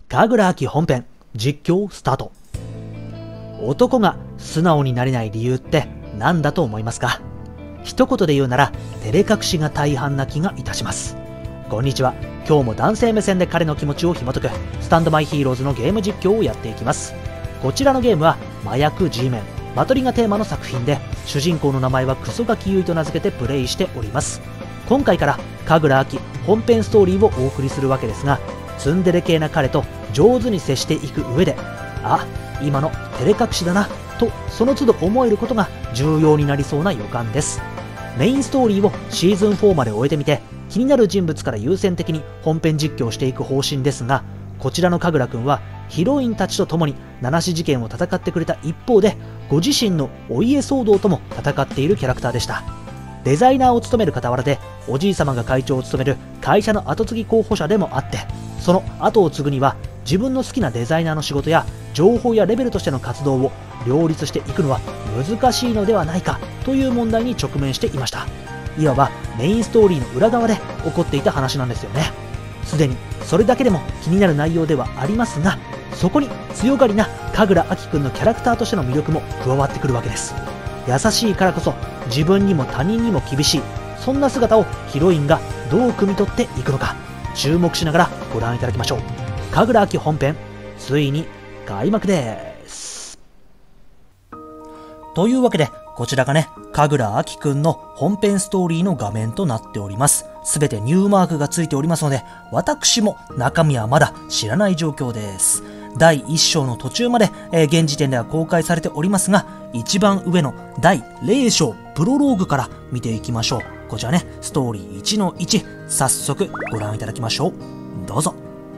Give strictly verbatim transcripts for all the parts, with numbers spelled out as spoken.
神楽秋本編実況スタート。男が素直になれない理由って何だと思いますか？一言で言うなら照れ隠しが大半な気がいたします。こんにちは。今日も男性目線で彼の気持ちを紐解くスタンドマイヒーローズのゲーム実況をやっていきます。こちらのゲームは麻薬 G メンマトリがテーマの作品で、主人公の名前はクソガキユイと名付けてプレイしております。今回から神楽秋本編ストーリーをお送りするわけですが、ツンデレ系な彼と上手に接していく上で、あ、今の照れ隠しだなとその都度思えることが重要になりそうな予感です。メインストーリーをシーズンフォーまで終えてみて、気になる人物から優先的に本編実況していく方針ですが、こちらの神楽くんはヒロインたちと共に七死事件を戦ってくれた一方で、ご自身のお家騒動とも戦っているキャラクターでした。デザイナーを務める傍らで、おじいさまが会長を務める会社の後継ぎ候補者でもあって、その後を継ぐには自分の好きなデザイナーの仕事や情報やレベルとしての活動を両立していくのは難しいのではないかという問題に直面していました。いわばメインストーリーの裏側で起こっていた話なんですよね。すでにそれだけでも気になる内容ではありますが、そこに強がりな神楽秋くんのキャラクターとしての魅力も加わってくるわけです。優しいからこそ自分にも他人にも厳しい、そんな姿をヒロインがどう汲み取っていくのか、注目しながらご覧いただきましょう。神楽秋本編ついに開幕です。というわけで、こちらがね、神楽秋くんの本編ストーリーの画面となっております。すべてニューマークがついておりますので、私も中身はまだ知らない状況です。だいいっ章の途中まで、えー、現時点では公開されておりますが、一番上のだいゼロ章プロローグから見ていきましょう。こちらね、ストーリーいちのいち、早速ご覧いただきましょう。どうぞ。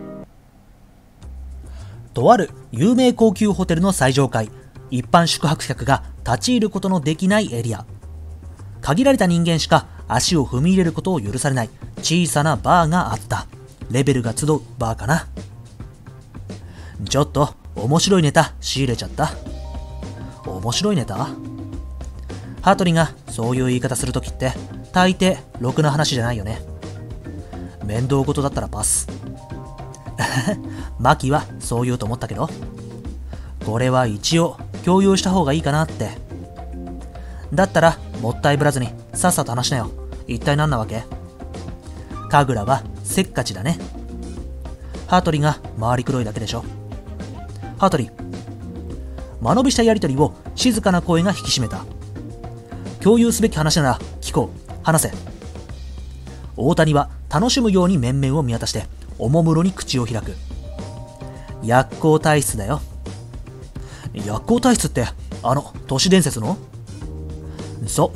とある有名高級ホテルの最上階、一般宿泊客が立ち入ることのできないエリア。限られた人間しか足を踏み入れることを許されない小さなバーがあった。レベルが集うバーかな。ちょっと面白いネタ仕入れちゃった。面白いネタ？羽鳥がそういう言い方するときって大抵ろくな話じゃないよね。面倒事だったらパス。マキはそう言うと思ったけど、これは一応共有した方がいいかなって。だったらもったいぶらずにさっさと話しなよ。一体何なわけ？神楽はせっかちだね。羽鳥が回りくどいだけでしょ。羽鳥、間延びしたやりとりを静かな声が引き締めた。共有すべき話なら聞こう。話せ。大谷は楽しむように面々を見渡しておもむろに口を開く。薬効体質だよ。薬効体質ってあの都市伝説の？そう、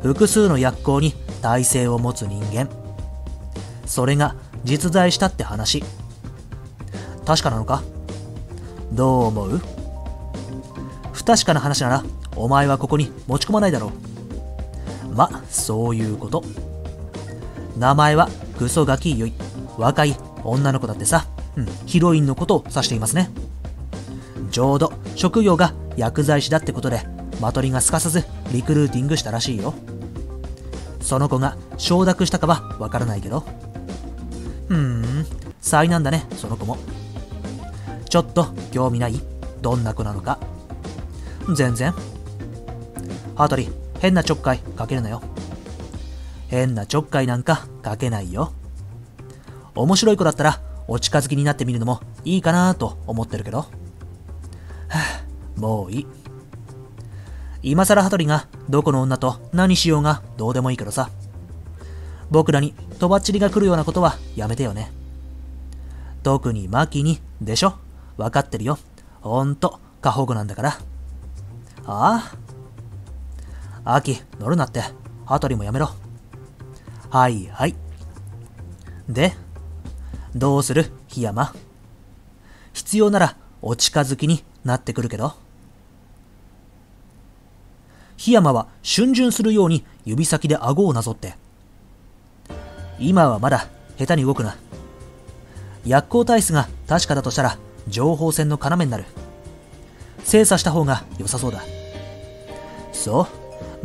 複数の薬効に耐性を持つ人間。それが実在したって話。確かなのか？どう思う？不確かな話ならお前はここに持ち込まないだろう。ま、そういうこと。名前はクソガキユイ。若い女の子だってさ、うん、ヒロインのことを指していますね。ちょうど職業が薬剤師だってことで、マトリがすかさずリクルーティングしたらしいよ。その子が承諾したかはわからないけど。ふーん、災難だね、その子も。ちょっと興味ない？どんな子なのか。全然。羽鳥、変なちょっかいかけるなよ。変なちょっかいなんかかけないよ。面白い子だったらお近づきになってみるのもいいかなと思ってるけど。はぁ、もういい。今更羽鳥がどこの女と何しようがどうでもいいけどさ。僕らにとばっちりが来るようなことはやめてよね。特にマキにでしょ。わかってるよ。ほんと過保護なんだから。ああ、アキ乗るなって。羽鳥もやめろ。はいはい。で、どうする檜山。必要ならお近づきになってくるけど。檜山は逡巡するように指先で顎をなぞって、今はまだ下手に動くな。薬効体質が確かだとしたら情報戦の要になる。精査した方が良さそうだ。そう、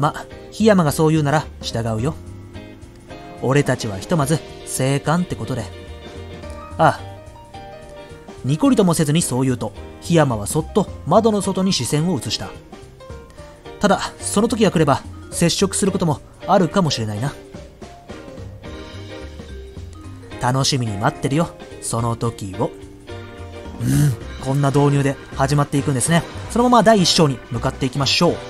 ま、檜山がそう言うなら従うよ。俺たちはひとまず生還ってことで。ああ、 ニコリともせずにそう言うと、檜山はそっと窓の外に視線を移した。ただ、その時が来れば接触することもあるかもしれないな。楽しみに待ってるよ、その時を。うん、こんな導入で始まっていくんですね。そのままだいいっ章に向かっていきましょう。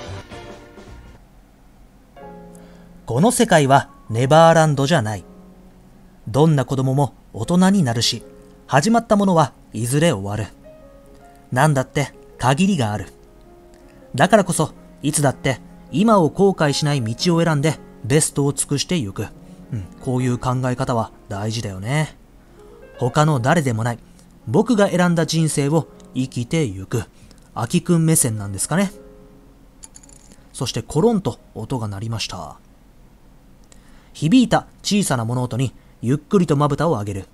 この世界はネバーランドじゃない。どんな子供も大人になるし、始まったものはいずれ終わる。なんだって限りがある。だからこそ、いつだって今を後悔しない道を選んでベストを尽くしてゆく。うん、こういう考え方は大事だよね。他の誰でもない、僕が選んだ人生を生きてゆく。アキくん目線なんですかね。そしてコロンと音が鳴りました。響いた小さな物音にゆっくりとまぶたを上げる。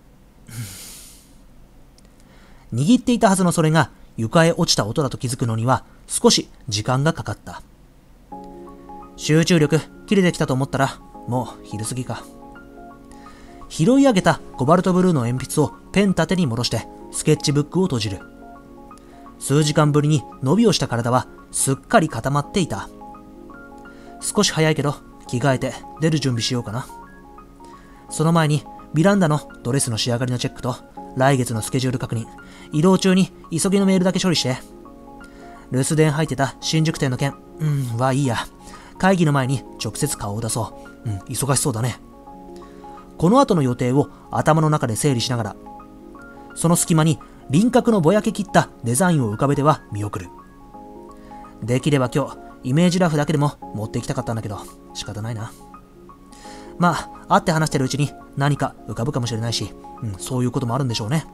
握っていたはずのそれが床へ落ちた音だと気づくのには少し時間がかかった。集中力切れてきたと思ったらもう昼過ぎか。拾い上げたコバルトブルーの鉛筆をペン立てに戻してスケッチブックを閉じる。数時間ぶりに伸びをした体はすっかり固まっていた。少し早いけど着替えて出る準備しようかな。その前にミランダのドレスの仕上がりのチェックと来月のスケジュール確認、移動中に急ぎのメールだけ処理して。留守電入ってた新宿店の件、うんはいいや。会議の前に直接顔を出そう。うん、忙しそうだね。この後の予定を頭の中で整理しながら、その隙間に輪郭のぼやけ切ったデザインを浮かべては見送る。できれば今日イメージラフだけでも持っていきたかったんだけど仕方ないな。まあ会って話してるうちに何か浮かぶかもしれないし、うん、そういうこともあるんでしょうね。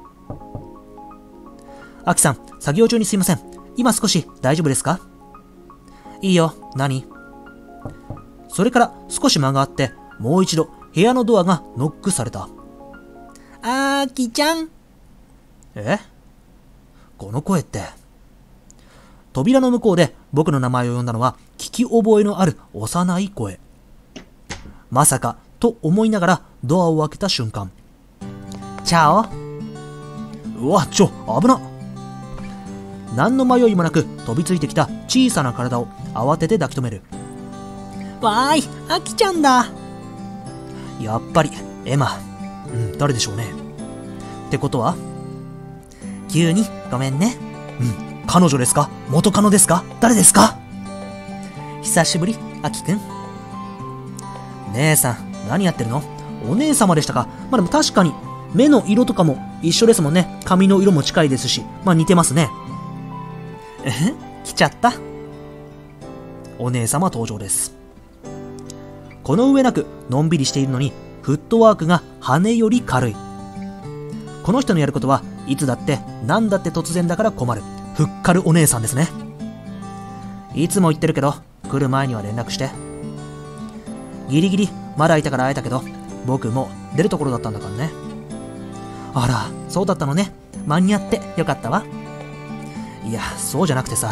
アキさん、作業中にすいません。今少し大丈夫ですか？いいよ。何？それから少し間があってもう一度部屋のドアがノックされた。あきちゃん。え？この声って。扉の向こうで僕の名前を呼んだのは聞き覚えのある幼い声。まさかと思いながらドアを開けた瞬間。チャオ。うわ、ちょ、危な。何の迷いもなく飛びついてきた小さな体を慌てて抱き留める。わーい、アキちゃんだ。やっぱりエマ。うん、誰でしょうね。ってことは急にごめんね。うん、彼女ですか？元カノですか？誰ですか？久しぶり、アキくん。姉さん、何やってるの？お姉様でしたか？まあでも確かに目の色とかも一緒ですもんね。髪の色も近いですし、まあ似てますね。え？来ちゃった。お姉様登場です。この上なくのんびりしているのにフットワークが羽より軽い。この人のやることはいつだって何だって突然だから困るふっかるお姉さんですね。いつも言ってるけど来る前には連絡して。ギリギリまだいたから会えたけど僕もう出るところだったんだからね。あら、そうだったのね。間に合ってよかったわ。いや、そうじゃなくてさ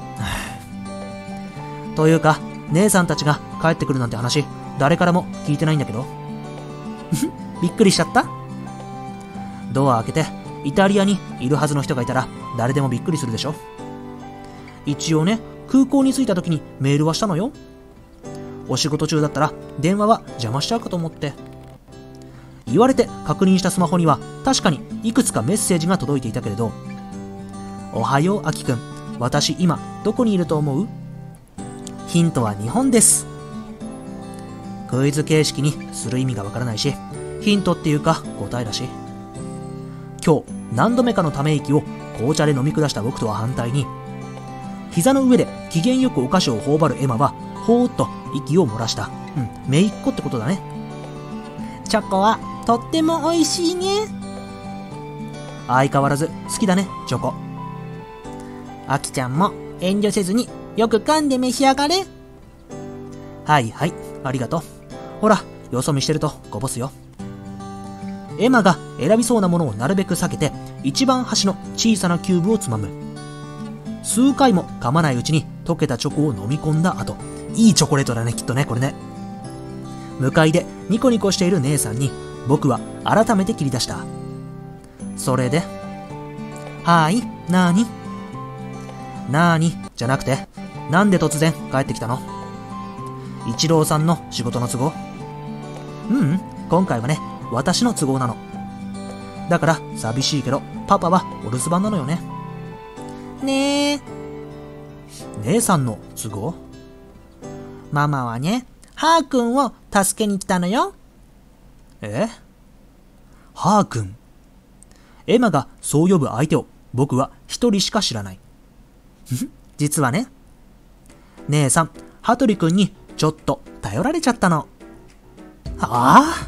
というか姉さんたちが帰ってくるなんて話誰からも聞いてないんだけどびっくりしちゃった。ドア開けてイタリアにいるはずの人がいたら誰でもびっくりするでしょ。一応ね、空港に着いた時にメールはしたのよ。お仕事中だったら電話は邪魔しちゃうかと思って。言われて確認したスマホには確かにいくつかメッセージが届いていたけれど、おはようアキくん、私今どこにいると思う？ヒントは日本です。クイズ形式にする意味がわからないし、ヒントっていうか答えだし。今日何度目かのため息を紅茶で飲み下した僕とは反対に、膝の上で機嫌よくお菓子を頬張るエマはほーっと息を漏らした。うん、姪っ子ってことだね。チョコはとっても美味しいね。相変わらず好きだね、チョコ。アキちゃんも遠慮せずによく噛んで召し上がれ。はいはい、ありがとう。ほら、よそ見してるとこぼすよ。エマが選びそうなものをなるべく避けて一番端の小さなキューブをつまむ。数回も噛まないうちに溶けたチョコを飲み込んだ後、いいチョコレートだね、きっとね、これね。向かいでニコニコしている姉さんに僕は改めて切り出した。それではーい、なーになーにじゃなくて、なんで突然帰ってきたの？一郎さんの仕事の都合？ううん、今回はね、私の都合なの。だから寂しいけど、パパはお留守番なのよね。ねえ。姉さんの都合？ママはね、ハーくんを助けに来たのよ。え？ハーくん。エマがそう呼ぶ相手を僕は一人しか知らない。実はね、姉さん、羽鳥くんにちょっと頼られちゃったの。ああ。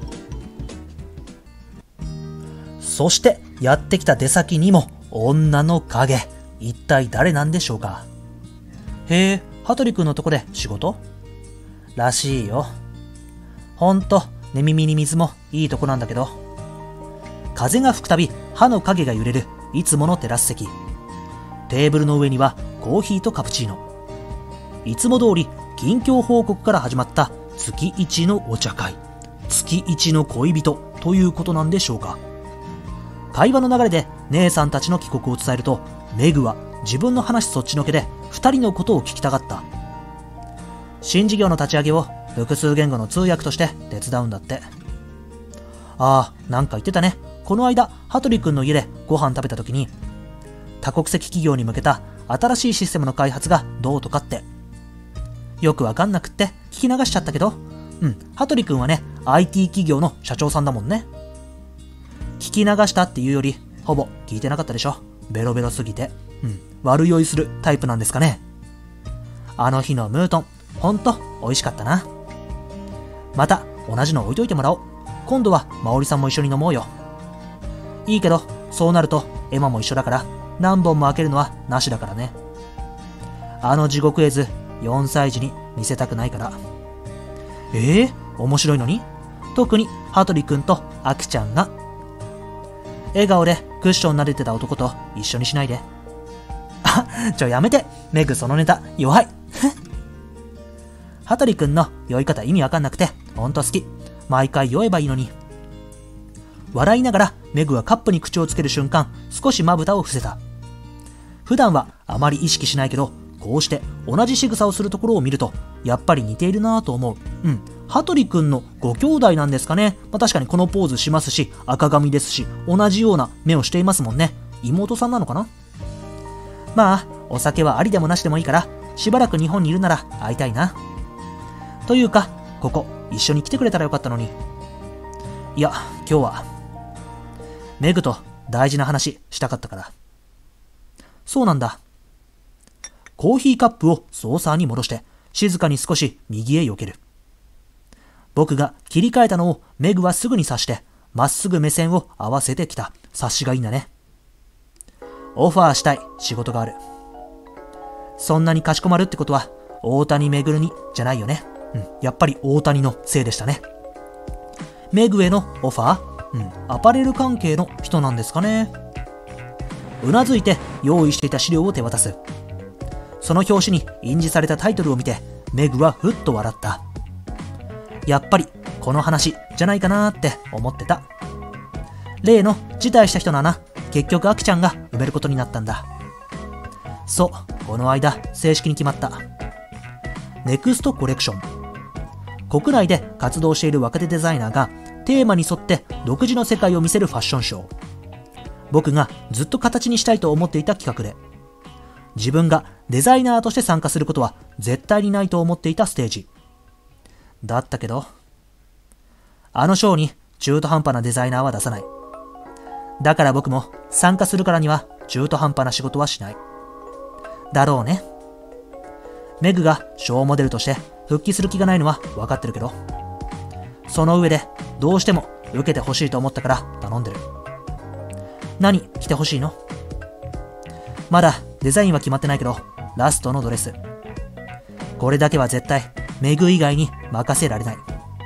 そしてやってきた出先にも女の影。一体誰なんでしょうか。へえ、羽鳥くんのとこで仕事？らしいよ。ほんと、寝耳に水もいいとこなんだけど。風が吹くたび歯の影が揺れるいつものテラス席。テーブルの上にはコーヒーとカプチーノ。いつも通り近況報告から始まった月一のお茶会。月一の恋人ということなんでしょうか。会話の流れで姉さんたちの帰国を伝えると、メグは自分の話そっちのけで二人のことを聞きたがった。新事業の立ち上げを複数言語の通訳として手伝うんだって。ああ、なんか言ってたね。この間、羽鳥くんの家でご飯食べた時に、多国籍企業に向けた新しいシステムの開発がどうとかって。よくわかんなくって聞き流しちゃったけど、うん、羽鳥くんはね、アイティー 企業の社長さんだもんね。聞き流したっていうより、ほぼ聞いてなかったでしょ。ベロベロすぎて。うん、悪酔いするタイプなんですかね。あの日のムートン、ほんと美味しかったな。また同じの置いといてもらおう。今度はまおりさんも一緒に飲もうよ。いいけど、そうなるとエマも一緒だから何本も開けるのはなしだからね。あの地獄絵図よんさい児に見せたくないから。ええー、面白いのに。特に羽鳥くんとアキちゃんが。笑顔でクッション撫でてた男と一緒にしないで。あ、ちょやめて。メグそのネタ弱い。羽鳥くんの酔い方意味わかんなくてほんと好き。毎回酔えばいいのに。笑いながらメグはカップに口をつける瞬間、少しまぶたを伏せた。普段はあまり意識しないけど、こうして同じ仕草をするところを見るとやっぱり似ているなぁと思う。うん、羽鳥くんのご兄弟なんですかね。まあ、確かにこのポーズしますし、赤髪ですし、同じような目をしていますもんね。妹さんなのかな。まあお酒はありでもなしでもいいから、しばらく日本にいるなら会いたいな。というか、ここ一緒に来てくれたらよかったのに。いや、今日はメグと大事な話したかったから。そうなんだ。コーヒーカップをソーサーに戻して静かに少し右へ避ける。僕が切り替えたのをメグはすぐに察してまっすぐ目線を合わせてきた。察しがいいんだね。オファーしたい仕事がある。そんなにかしこまるってことは大谷めぐるにじゃないよね。うん、やっぱり大谷のせいでしたね。メグへのオファー、うん、アパレル関係の人なんですかね。うなずいて用意していた資料を手渡す。その表紙に印字されたタイトルを見てメグはふっと笑った。やっぱりこの話じゃないかなーって思ってた。例の辞退した人の穴、結局アキちゃんが埋めることになったんだ。そう、この間正式に決まった。ネクストコレクション。国内で活動している若手デザイナーがテーマに沿って独自の世界を見せるファッションショー。僕がずっと形にしたいと思っていた企画で、自分がデザイナーとして参加することは絶対にないと思っていたステージだったけど、あのショーに中途半端なデザイナーは出さない。だから僕も参加するからには中途半端な仕事はしないだろうね。メグがショーモデルとして復帰する気がないのは分かってるけど、その上でどうしても受けてほしいと思ったから頼んでる。何着てほしいの？まだデザインは決まってないけど、ラストのドレス。これだけは絶対メグ以外に任せられない。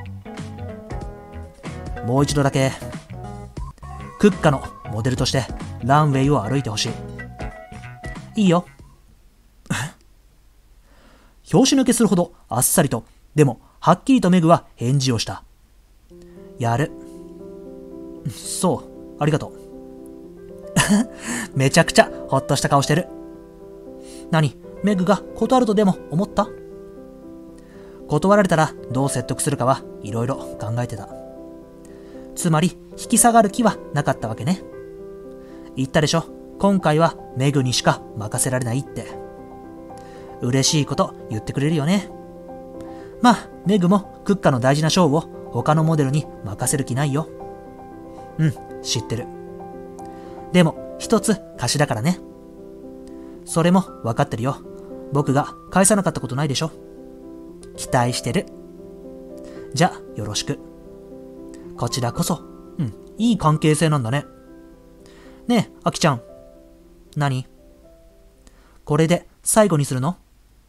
もう一度だけクッカのモデルとしてランウェイを歩いてほしい。いいよ。拍子抜けするほどあっさりと、でもはっきりとメグは返事をした。やる。そう、ありがとう。 めちゃくちゃほっとした顔してる。何、メグが断るとでも思った？断られたらどう説得するかはいろいろ考えてた。つまり引き下がる気はなかったわけね。言ったでしょ、今回はメグにしか任せられないって。嬉しいこと言ってくれるよね。まあメグもクッカの大事なショーを他のモデルに任せる気ないよ。うん、知ってる。でも一つ貸しだからね。それも分かってるよ。僕が返さなかったことないでしょ。期待してる。じゃあよろしく。こちらこそ。うん、いい関係性なんだね。ねえ、アキちゃん。何？これで最後にするの？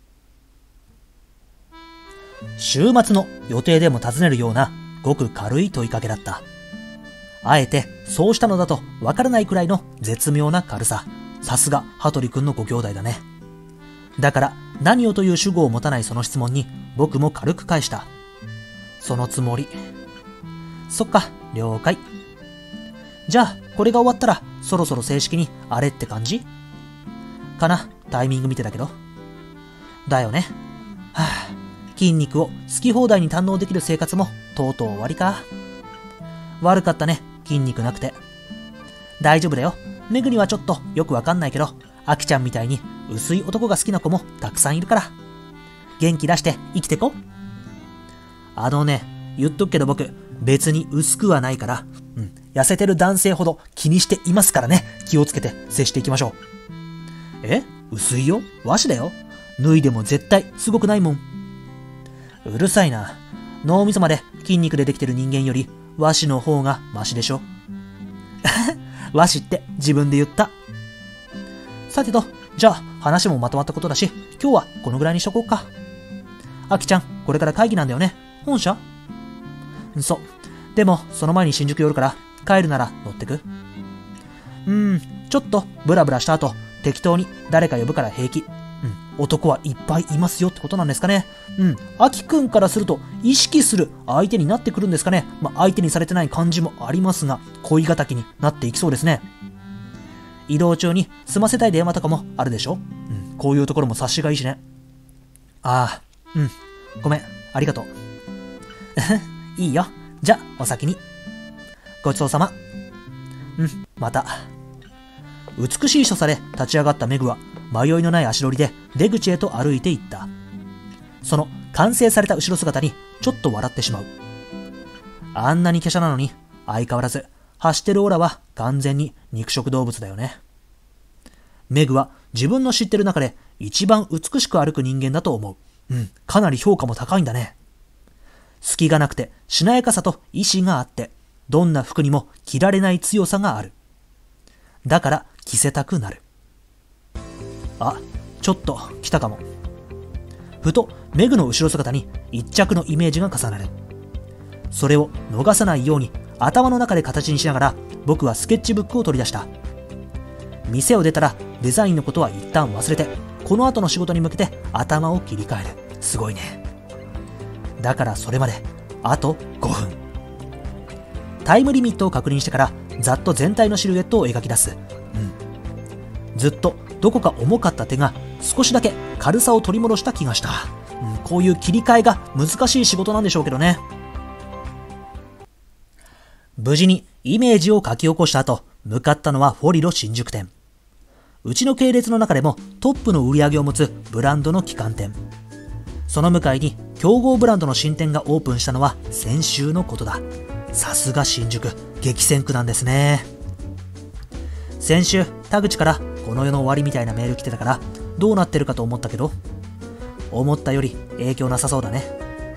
週末の予定でも尋ねるようなごく軽い問いかけだった。あえてそうしたのだとわからないくらいの絶妙な軽さ。さすが羽鳥くんのご兄弟だね。だから何をという主語を持たないその質問に僕も軽く返した。そのつもり。そっか、了解。じゃあこれが終わったらそろそろ正式にあれって感じかな。タイミング見てたけど。だよね。はぁ、筋肉を好き放題に堪能できる生活もとうとう終わりか。悪かったね、筋肉なくて。大丈夫だよ。メグにはちょっとよくわかんないけど、アキちゃんみたいに薄い男が好きな子もたくさんいるから。元気出して生きてこ。あのね、言っとくけど僕、別に薄くはないから、うん、痩せてる男性ほど気にしていますからね。気をつけて接していきましょう。え？薄いよ？和紙だよ。脱いでも絶対すごくないもん。うるさいな。脳みそまで筋肉でできてる人間より和紙の方がマシでしょ。和紙って自分で言った。さてと、じゃあ話もまとまったことだし、今日はこのぐらいにしとこうか。あきちゃん、これから会議なんだよね。本社？そう。でもその前に新宿寄るから帰るなら乗ってく。うーん、ちょっとブラブラした後適当に誰か呼ぶから平気。うん、男はいっぱいいますよってことなんですかね。うん、あきくんからすると意識する相手になってくるんですかね。まあ、相手にされてない感じもありますが、恋敵になっていきそうですね。移動中に済ませたい電話とかもあるでしょ。うん、こういうところも察しがいいしね。ああ、うん、ごめん、ありがとう。いいよ。じゃあお先に。ごちそうさま。うん、また。美しい所作で立ち上がったメグは迷いのない足取りで出口へと歩いていった。その完成された後ろ姿にちょっと笑ってしまう。あんなに華奢なのに相変わらず走ってるオラは完全に肉食動物だよね。メグは自分の知ってる中で一番美しく歩く人間だと思う。うん、かなり評価も高いんだね。隙がなくてしなやかさと意志があって、どんな服にも着られない強さがある。だから着せたくなる。あ、ちょっと来たかも。ふとメグの後ろ姿に一着のイメージが重なる。それを逃さないように頭の中で形にしながら僕はスケッチブックを取り出した。店を出たらデザインのことは一旦忘れて、この後の仕事に向けて頭を切り替える。すごいね。だからそれまであとごふん。タイムリミットを確認してからざっと全体のシルエットを描き出す。うん。ずっとどこか重かった手が少しだけ軽さを取り戻した気がした。うん、こういう切り替えが難しい仕事なんでしょうけどね。無事にイメージを書き起こした後、向かったのはフォリロ新宿店。うちの系列の中でもトップの売り上げを持つブランドの旗艦店。その向かいに競合ブランドの新店がオープンしたのは先週のことだ。さすが新宿、激戦区なんですね。先週田口からこの世の終わりみたいなメール来てたから、どうなってるかと思ったけど、思ったより影響なさそうだね。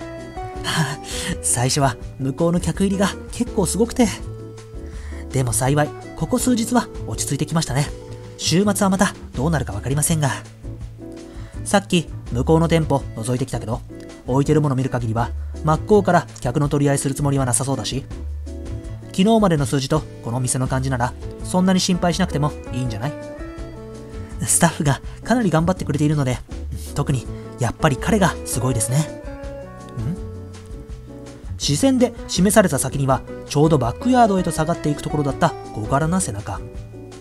最初は向こうの客入りが結構すごくて、でも幸いここ数日は落ち着いてきましたね。週末はまたどうなるか分かりませんが。さっき向こうの店舗覗いてきたけど、置いてるもの見る限りは真っ向から客の取り合いするつもりはなさそうだし、昨日までの数字とこの店の感じならそんなに心配しなくてもいいんじゃない？スタッフがかなり頑張ってくれているので、特にやっぱり彼がすごいですね。ん？視線で示された先にはちょうどバックヤードへと下がっていくところだった小柄な背中。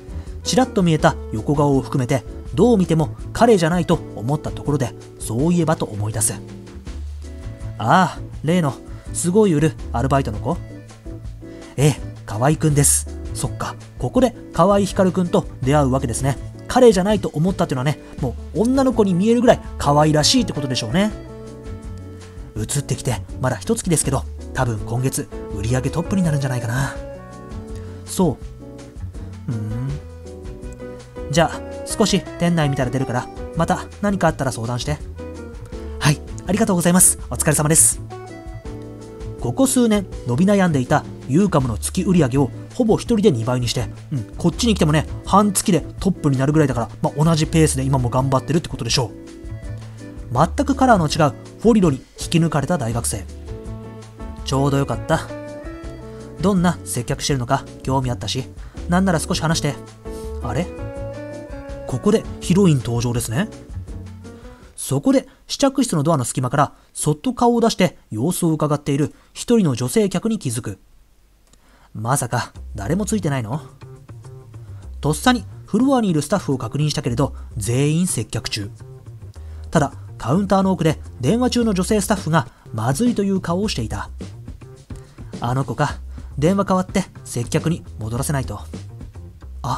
ちらっと見えた横顔を含めてどう見ても彼じゃないと思ったところで、そういえばと思い出す。ああ、例のすごい売るアルバイトの子。ええ、河合くんです。そっか、ここで河合光くんと出会うわけですね。彼じゃないと思ったっていうのはね、もう女の子に見えるぐらい可愛らしいってことでしょうね。移ってきてまだ一月ですけど、多分今月売り上げトップになるんじゃないかな。そう。うーん。じゃあ少し店内見たら出るから、また何かあったら相談して。はい、ありがとうございます。お疲れ様です。ここ数年伸び悩んでいたユーカムの月売り上げをほぼ一人でにばいにして、うん、こっちに来てもね、半月でトップになるぐらいだから、まあ、同じペースで今も頑張ってるってことでしょう。全くカラーの違うフォリロに引き抜かれた大学生。ちょうどよかった。どんな接客してるのか興味あったし、なんなら少し話して。あれ、ここでヒロイン登場ですね。そこで試着室のドアの隙間からそっと顔を出して様子を伺っている一人の女性客に気づく。まさか誰もついてないの？とっさにフロアにいるスタッフを確認したけれど、全員接客中。ただカウンターの奥で電話中の女性スタッフがまずいという顔をしていた。あの子か、電話代わって接客に戻らせないと。あ、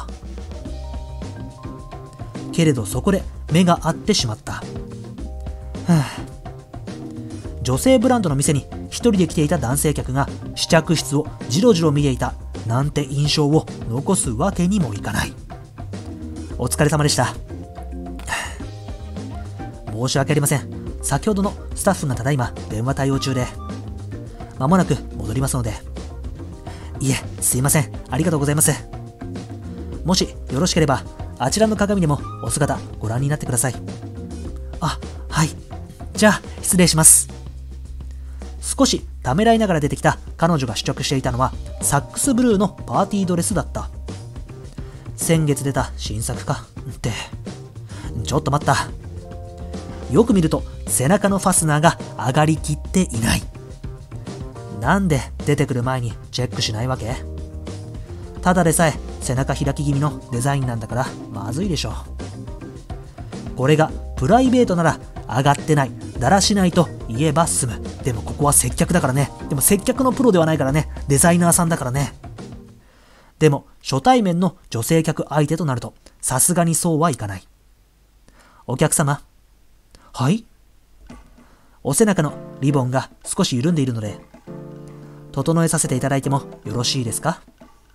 けれどそこで目が合ってしまった。はあ、女性ブランドの店に一人で来ていた男性客が試着室をじろじろ見ていたなんて印象を残すわけにもいかない。お疲れ様でした。申し訳ありません。先ほどのスタッフがただいま電話対応中で、まもなく戻りますので。いえ、すいません。ありがとうございます。もしよろしければあちらの鏡でもお姿ご覧になってください。あ、はい。じゃあ失礼します。少しためらいながら出てきた彼女が試着していたのはサックスブルーのパーティードレスだった。先月出た新作かって。ちょっと待った。よく見ると背中のファスナーが上がりきっていない。なんで出てくる前にチェックしないわけ？ただでさえ背中開き気味のデザインなんだからまずいでしょ。これがプライベートなら上がってない、だらしないと言えば済む。でもここは接客だからね。でも接客のプロではないからね。デザイナーさんだからね。でも初対面の女性客相手となるとさすがにそうはいかない。お客様。はい？お背中のリボンが少し緩んでいるので整えさせていただいてもよろしいですか？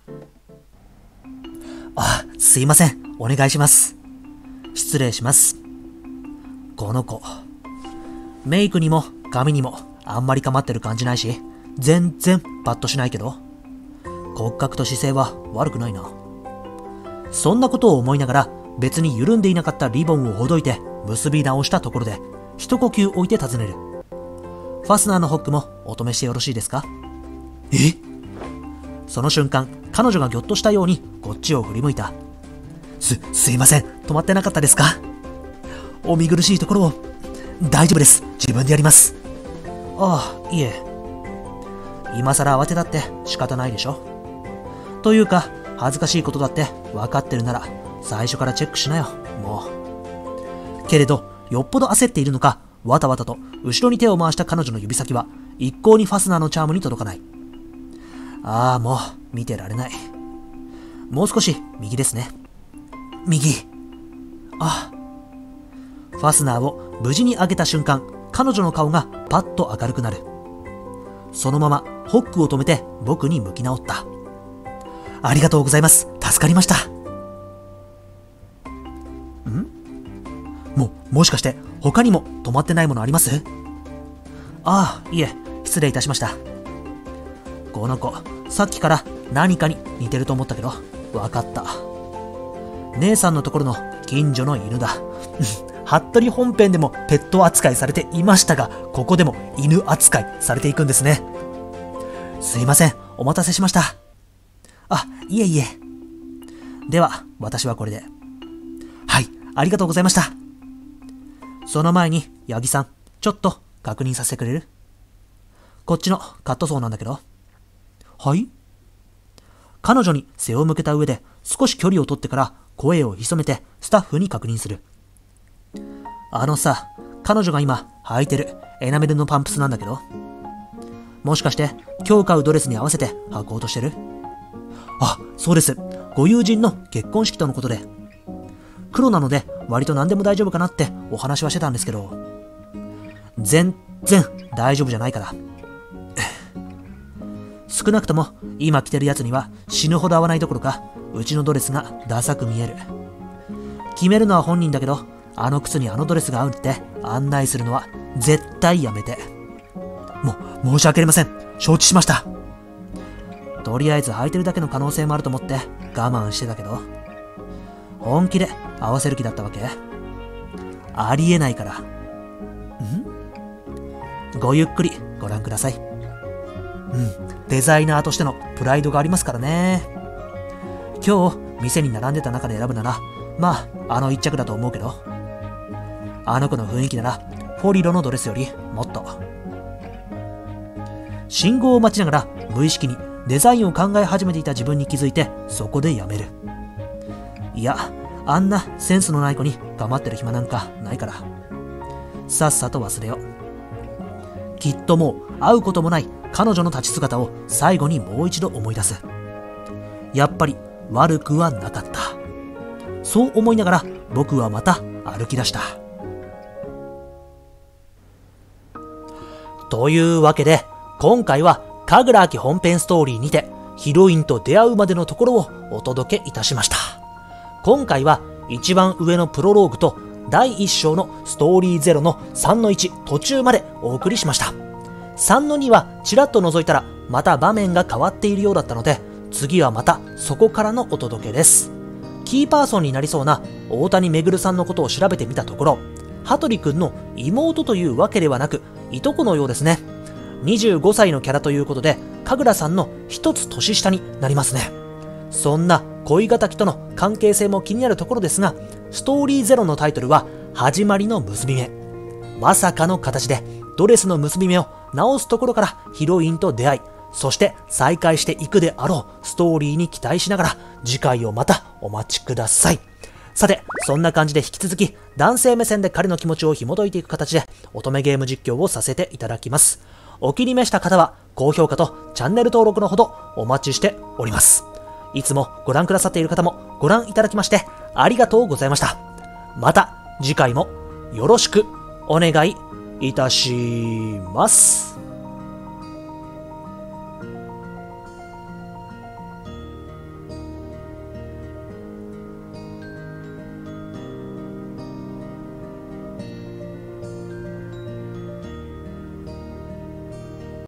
あ、すいません。お願いします。失礼します。この子、メイクにも髪にもあんまり構ってる感じないし、全然パッとしないけど、骨格と姿勢は悪くないな。そんなことを思いながら別に緩んでいなかったリボンをほどいて結び直したところで一呼吸置いて尋ねる。ファスナーのホックもお止めしてよろしいですか？え？その瞬間、彼女がぎょっとしたようにこっちを振り向いた。す、すいません。止まってなかったですか？お見苦しいところを。大丈夫です。自分でやります。ああ、いえ。今更慌てたって仕方ないでしょ。というか、恥ずかしいことだって分かってるなら最初からチェックしなよ、もう。けれど、よっぽど焦っているのか、わたわたと後ろに手を回した彼女の指先は一向にファスナーのチャームに届かない。ああ、もう見てられない。もう少し右ですね。右。ああ。ファスナーを無事に上げた瞬間、彼女の顔がパッと明るくなる。そのままホックを止めて僕に向き直った。ありがとうございます。助かりました。ん？も、もしかして他にも止まってないものあります？ああ、いえ、失礼いたしました。この子、さっきから何かに似てると思ったけど、わかった。姉さんのところの近所の犬だ。服部本編でもペット扱いされていましたが、ここでも犬扱いされていくんですね。すいません、お待たせしました。あ、いえいえ。では、私はこれで。はい、ありがとうございました。その前に、八木さん、ちょっと確認させてくれる？こっちのカットソーなんだけど。はい？ 彼女に背を向けた上で少し距離を取ってから声を潜めてスタッフに確認する。あのさ、彼女が今履いてるエナメルのパンプスなんだけど、もしかして今日買うドレスに合わせて履こうとしてる？あ、そうです。ご友人の結婚式とのことで。黒なので割と何でも大丈夫かなってお話はしてたんですけど、全然大丈夫じゃないから。少なくとも今着てるやつには死ぬほど合わないどころか、うちのドレスがダサく見える。決めるのは本人だけど、あの靴にあのドレスが合うって案内するのは絶対やめて。もう申し訳ありません。承知しました。とりあえず履いてるだけの可能性もあると思って我慢してたけど、本気で合わせる気だったわけ？ありえないから。ん？ごゆっくりご覧ください。うん、デザイナーとしてのプライドがありますからね。今日店に並んでた中で選ぶなら、まああの一着だと思うけど、あの子の雰囲気ならフォリロのドレスよりもっと。信号を待ちながら無意識にデザインを考え始めていた自分に気づいて、そこでやめる。いや、あんなセンスのない子に構ってる暇なんかないから、さっさと忘れよう。きっともう会うこともない彼女の立ち姿を最後にもう一度思い出す。やっぱり悪くはなかった。そう思いながら僕はまた歩き出した。というわけで、今回は神楽明本編ストーリーにてヒロインと出会うまでのところをお届けいたしました。今回は一番上のプロローグとだいいっ章のストーリーゼロのさんのいち途中までお送りしました。さんのにはちらっと覗いたらまた場面が変わっているようだったので、次はまたそこからのお届けです。キーパーソンになりそうな大谷めぐるさんのことを調べてみたところ、羽鳥くんの妹というわけではなくいとこのようですね。にじゅうごさいのキャラということで、神楽さんの一つ年下になりますね。そんな恋敵との関係性も気になるところですが、ストーリーゼロのタイトルは始まりの結び目。まさかの形でドレスの結び目を直すところからヒロインと出会い、そして再会していくであろうストーリーに期待しながら、次回をまたお待ちください。さて、そんな感じで引き続き男性目線で彼の気持ちを紐解いていく形で乙女ゲーム実況をさせていただきます。お気に召した方は高評価とチャンネル登録のほどお待ちしております。いつもご覧くださっている方もご覧いただきましてありがとうございました。また次回もよろしくお願いいたします。